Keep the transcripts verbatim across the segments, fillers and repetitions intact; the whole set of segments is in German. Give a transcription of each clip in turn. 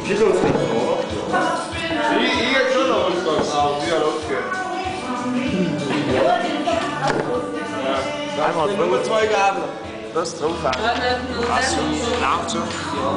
Ich lose nicht, oder? Ich, ich hätte schon noch was gesagt. Ja, losgehen. Ja. Einmal drüber zwei Gabel. Das drauf haben. Hast du? Lauft schon.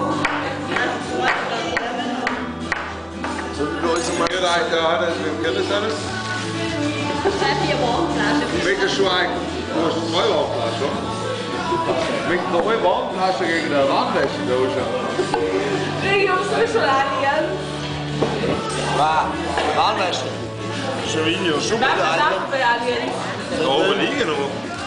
So, du hast mal gedacht, ja, das kennt das alles. Vier Warmflaschen. Wegen schon eigentlich. Du hast zwei Warmflaschen. Wegen neue Warmflaschen gegen eine Warmwäschedose. Ich hab's schon allieren. Was? Warmwäsche? Schon Video. Schon Was sagt bei allieren? Da oben liegen noch.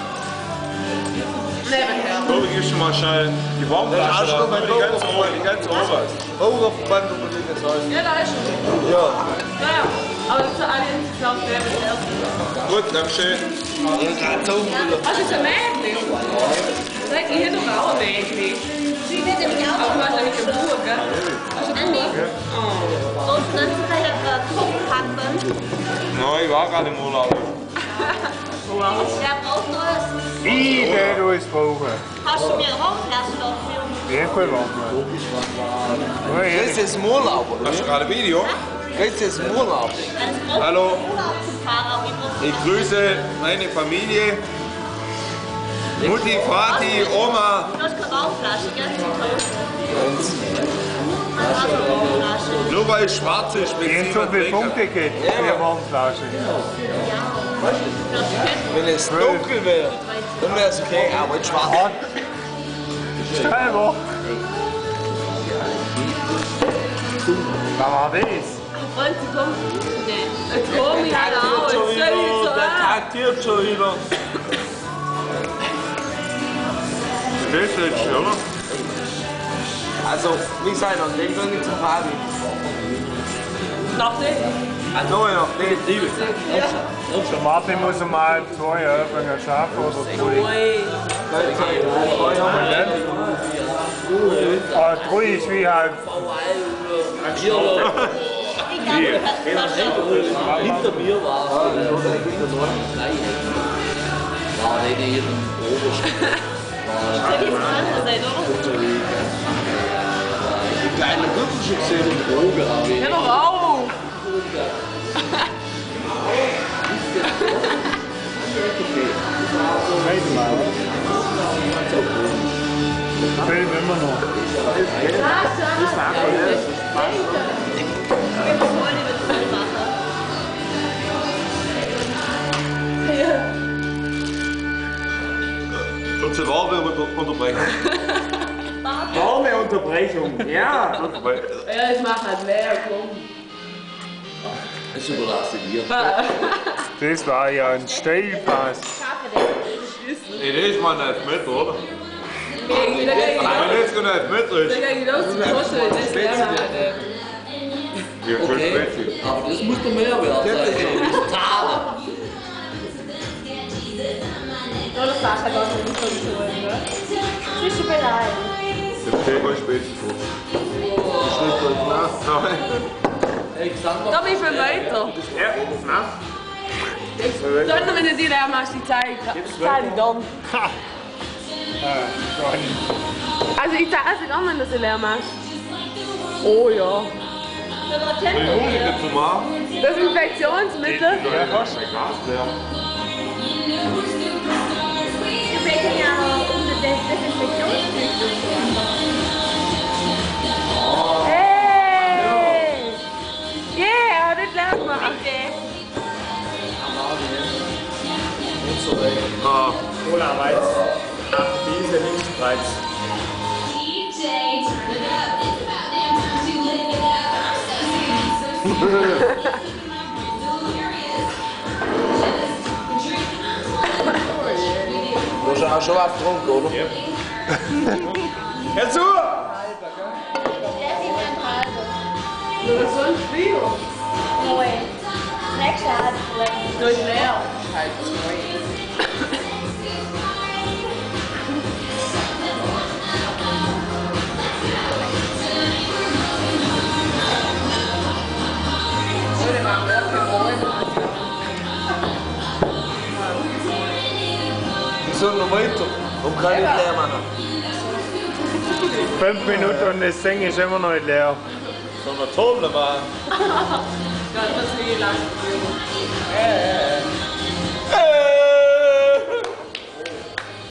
Nebenher. Da oben gibst du mal schnell die Warmflasche. Da oben die ganze oben. Die ganze oben. Oberverband und liegen soll. Ja, da ist schon. Ja. Ja, ja. Aber zu allieren ist es auch der erste. Gut, dankeschön. Was ist ein Mädchen? Sag, ich hätte doch auch ein Mädchen. Sie wird nämlich auch. Aber du hast nämlich eine Burg, gell? Hast du eine Burg? Oh. Und dann kann ich einen Kopf packen. Nein, ich war gerade im Urlaub. Der braucht neues. Ich werde uns brauchen. Hast du mir eine Warmflasche dafür? Wie viel machen wir? Das ist im Urlaub, oder? Hast du gerade ein Video? Das ist im Urlaub. Hallo. Urlaub zu fahren, aber ich muss Ich grüße meine Familie. Mutti, Vati, Oma. Du hast keine Warmflasche, gell? Man hat eine Warmflasche. Nur weil es schwarz ist, bin Wenn ich so niemand viele trinken. Punkte gibt, für eine Warmflasche. Wenn es dunkel wäre, dann wäre es okay, aber jetzt schwarz. Selber. Was war das? Freund, sie kommt. Nee. Jetzt komm ich halt auch. Jetzt soll ich so Der an. taktiert schon wieder. Das ist jetzt, oder? Also, wie gesagt, an dem gehe ich zum Fabi. Nach dem? Ah, no, ja, den Liebe. Der Martin muss um halb zwei anfangen zu arbeiten oder drei. Ui. Ah, drei ist wie halb. Hinter mir war es. War der hier im Obersten. Da geht's anders sein, oder? Die kleine Büffel gesehen und Droge habe ich. Ja, noch auf! Film immer noch. Kurze Werbeunterbrechung. Werbeunterbrechung, ja. Ja, ich mach halt mehr, komm. Das überlasse dir. Das war ja ein Steilpass. Nee, das ist mal ein Elfmeter, oder? Wenn Wenn das kein Elfmeter ist. ich genau zum Kuscheln, das wäre halt. Ja, voll Okay, spät. aber das muss doch mehr wert sein. Tade. Nur das Wasser geht nicht so zu holen, ne? Bist du bereit? Das steht mal spät vor. Das steht gleich nach. Nein. Hey, sag mal. Da wie viel Meter? Ja, na? Dann, wenn du dir leer machst, die Zeit, zahle ich dann. Ha! Äh, gar nicht. Also ich zahle es dann, wenn du sie leer machst. Oh ja. Wie hoch ist das normal? Desinfektionsmittel? Ja, fast. Ein Glas leer. Wir bringen ja um das Desinfektionsmittel. Hey! Yeah, das lernt man. Ah. Cola Weiz. Ach, diese Linkspreis. Du hast auch schon was getrunken, oder? Ja. Hör zu! Nur sonst viel. Nein. Nächste hat vielleicht. Durch leer. Wieso noch weiter? Warum kann ich nicht leer machen? Fünf Minuten und das Ding ist immer noch nicht leer. So eine tolle Mann. Ja, das ist wie lang.